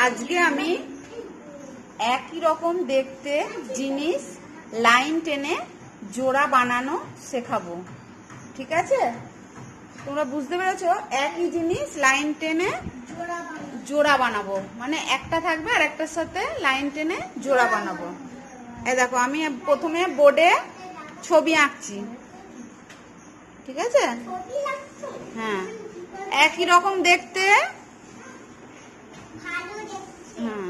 আজকে আমি একই রকম দেখতে জিনিস লাইন টেনে জোড়া বানানো শেখাবো। ঠিক আছে, তোমরা বুঝতে পেরেছো? একই জিনিস লাইন টেনে জোড়া বানাবো, মানে একটা থাকবে আর একটার সাথে লাইন টেনে জোড়া বানাবো। এই দেখো, আমি প্রথমে বোর্ডে ছবি আঁকছি। ঠিক আছে, হ্যাঁ, একই রকম দেখতে। হ্যাঁ,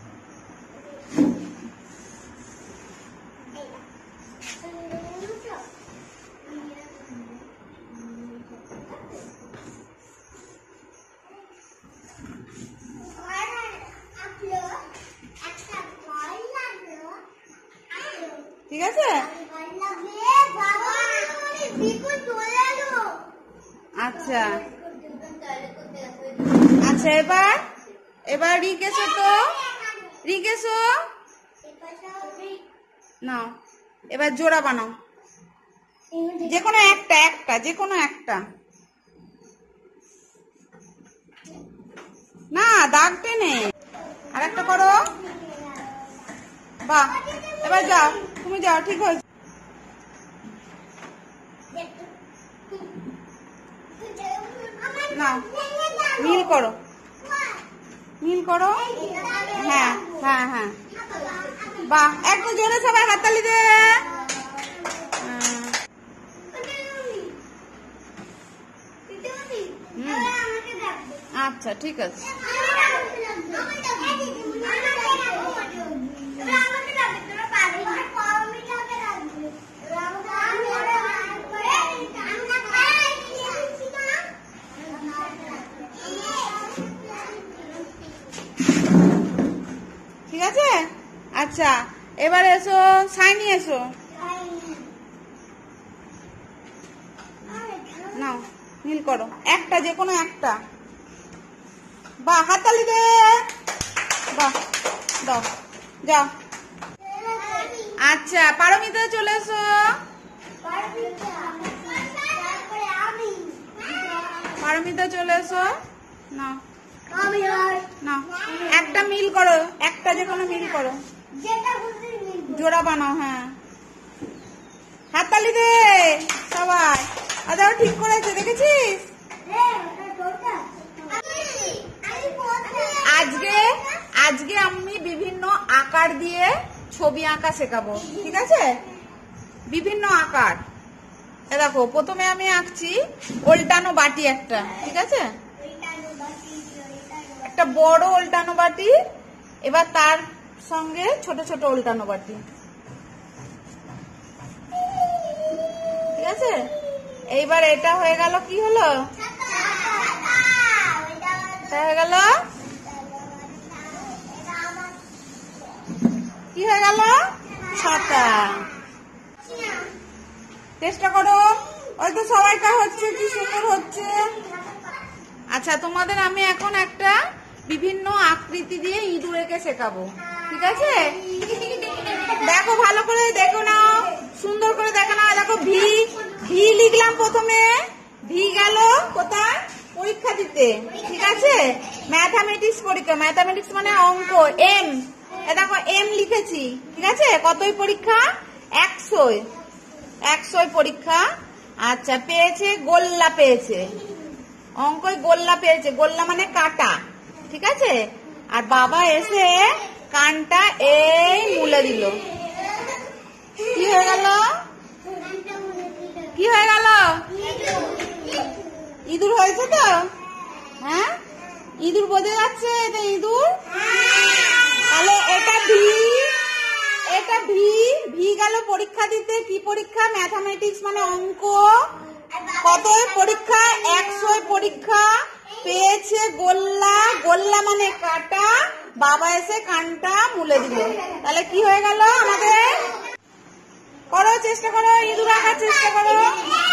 ঠিক আছে। আচ্ছা আচ্ছা, এবার রিকেশো তো, রিকেশো না, এবার জোড়া বানাও, যে কোনো একটা, যে কোনো একটা। না, দাগ টেনে আর একটা করো। বাহ, এবার যাও, তুমি যাও, ঠিক হয়েছে। না, মিল করো, মিল করো। হ্যাঁ হ্যাঁ হ্যাঁ, বাহ, একটু জোরে সবাই হাততালি দে। আচ্ছা, ঠিক আছে। ঠিক আছে, আচ্ছা, এবার এসো সাইনি, এসো নাও, মিল করো একটা, যে কোনো একটা। বাহ, হাততালি দে। বাহ, দাও, যাও। আচ্ছা, পারমিতা চলে এসো। পারমিতা চলে এসো। না না, একটা মিল করো, একটা যে কোনো মিল করো, জোড়া বানাও। হ্যাঁ, হাততালি দে সবাই। আচ্ছা, ঠিক করেছে, দেখেছিস? আজকে আমি বিভিন্ন আকার দিয়ে ছবি আঁকা শেখাবো। ঠিক আছে, বিভিন্ন আকার। এ দেখো, প্রথমে আমি আঁকছি উল্টানো বাটি একটা। ঠিক আছে, একটা বড় উল্টানো বাটি, এবার তার সঙ্গে ছোট ছোট উল্টানো বাটি। ঠিক আছে, এইবার এটা হয়ে গেল, কি হলো? হয়ে গেল, কি হয়ে গেল? ছাতা। চেষ্টা করো, হয়তো সবাইটা হচ্ছে, কি সুন্দর হচ্ছে। আচ্ছা, তোমাদের আমি এখন একটা বিভিন্ন আকৃতি দিয়ে ইঁদুর এঁকে শেখাবো। ঠিক আছে, দেখো, ভালো করে দেখো নাও, সুন্দর করে দেখো না। দেখো, ভি ভি লিখলাম প্রথমে, ভি গেল কোথায়? পরীক্ষা দিতে। ঠিক আছে, ম্যাথামেটিক্স পরীক্ষা, ম্যাথামেটিক্স মানে অঙ্ক। এম, দেখো এম লিখেছি। ঠিক আছে, কতই পরীক্ষা? 100 পরীক্ষা। আচ্ছা, পেয়েছে গোল্লা, পেয়েছে অঙ্কই গোল্লা পেয়েছে। গোল্লা মানে কাটা। ঠিক আছে, আর বাবা এসে কানটা এই মুলে দিল। কি হয়ে গেল? কি হয়ে গেল? ইঁদুর হয়েছে তো? হ্যাঁ, ইঁদুর বোঝা যাচ্ছে, এটা ইঁদুর। তাহলে এটা ভি, এটা ভি। ভি গেল পরীক্ষা দিতে। কি পরীক্ষা? ম্যাথামেটিক্স মানে অঙ্ক। কত পরীক্ষা? 100 পরীক্ষা। পেয়েছে গোল্লা, গোল্লা মানে কাটা। বাবা এসে কানটা মুলে দিল। তাহলে কি হয়ে গেল আমাদের? করো, চেষ্টা করো, ইঁদুর আঁকার চেষ্টা করো।